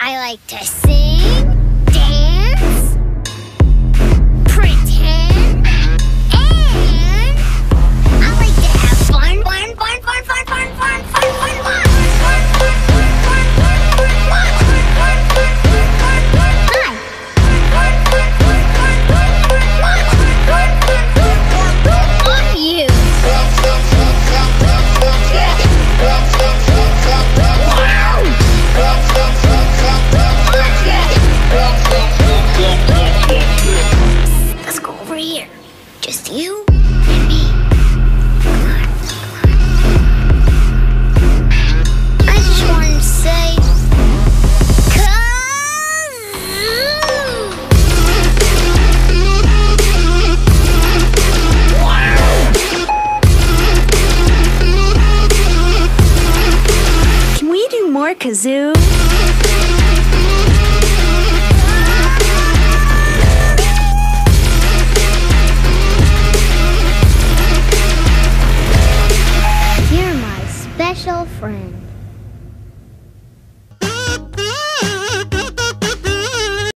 I like to sing, dance, pretend, and I like to have fun. Let's go over here. Just you and me. Come on. I just wanted to say, Kazoo! Can we do more Kazoo? You're my special friend.